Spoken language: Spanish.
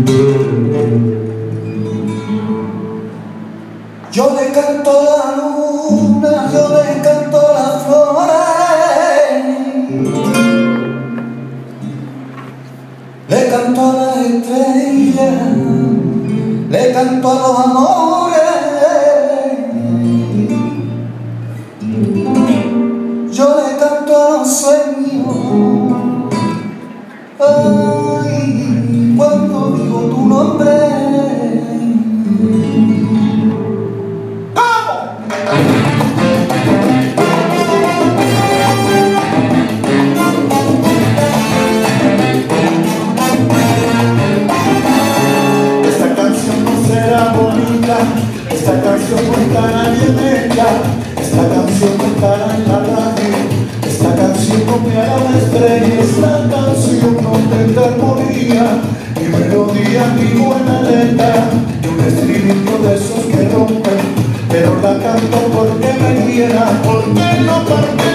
Yo le canto a la luna, yo le canto a las flores, le canto a las estrellas, le canto a los amores, yo le canto a los sueños. Ay, cuando digo tu nombre. Esta canción no estará bien hecha, esta canción no estará en la radio, esta canción no me hará una estrella, esta canción no tendrá armonía, ni melodía ni buena letra, ni un estribillo de esos que rompen, pero la canto porque me quiera, porque no parte.